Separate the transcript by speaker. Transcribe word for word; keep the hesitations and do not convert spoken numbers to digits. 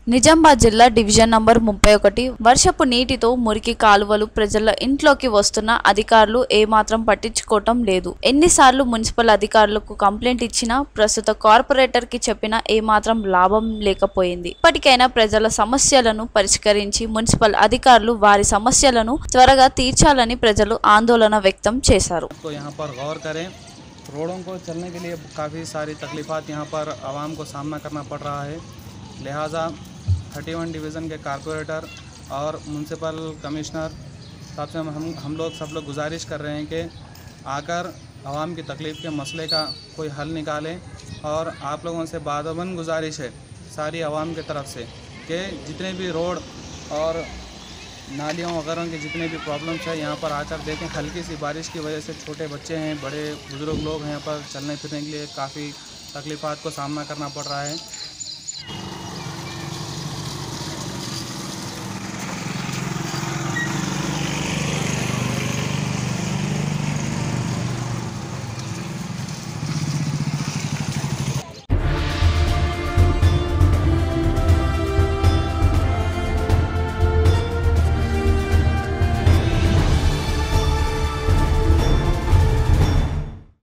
Speaker 1: నిజామాబాద్ జిల్లా division number ముప్పై ఒకటి వర్షపు నీటితో మురికి కాలువలు ప్రజల ఇంట్లోకి వస్తున్న అధికారులు ఏమాత్రం పట్టించుకోవటం లేదు. ఎన్నిసార్లు మున్సిపల్ అధికారులకు కంప్లైంట్ ఇచ్చినా ప్రస్తుత కార్పొరేటర్ కి చెప్పినా ఏమాత్రం లాభం లేకపోయింది. ఇప్పటికైనా ప్రజల సమస్యలను పరిష్కరించి మున్సిపల్ అధికారులు వారి సమస్యలను త్వరగా తీర్చాలని ప్రజలు ఆందోళన వ్యక్తం చేశారు.
Speaker 2: रोडों को चलने के लिए काफ़ी सारी तकलीफ़ात यहाँ पर आवाम को सामना करना पड़ रहा है। लिहाजा इकतीस डिवीज़न के कारपोरेटर और म्यूनसिपल कमिश्नर साहब से हम हम लोग सब लोग गुजारिश कर रहे हैं कि आकर आवाम की तकलीफ़ के मसले का कोई हल निकालें। और आप लोगों से बादबन गुजारिश है सारी आवाम की तरफ से कि जितने भी रोड और नालियों वगैरह के जितने भी प्रॉब्लम्स है यहाँ पर आकर देखें। हल्की सी बारिश की वजह से छोटे बच्चे हैं, बड़े बुज़ुर्ग लोग हैं, यहाँ पर चलने फिरने के लिए काफ़ी तकलीफ़ात को सामना करना पड़ रहा है।